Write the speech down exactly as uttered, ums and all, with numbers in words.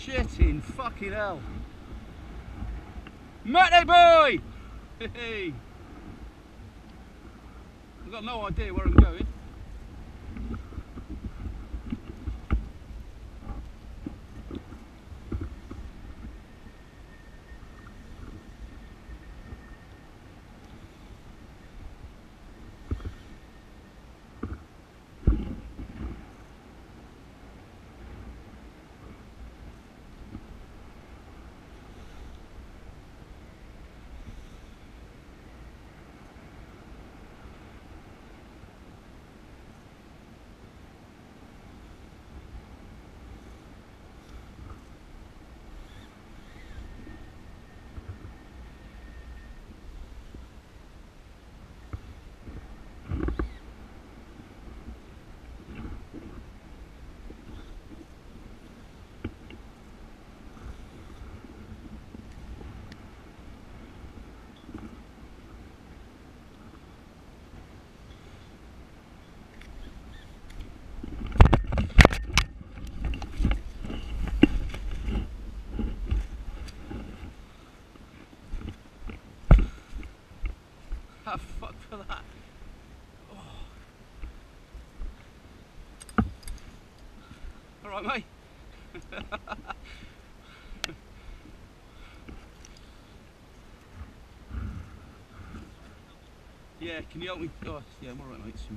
shitting fucking hell. Matty boy! Hey! I've got no idea where I'm going. Ah, fuck for that. Oh. Alright, mate. Yeah, can you help me? Oh, yeah, I'm alright, mate.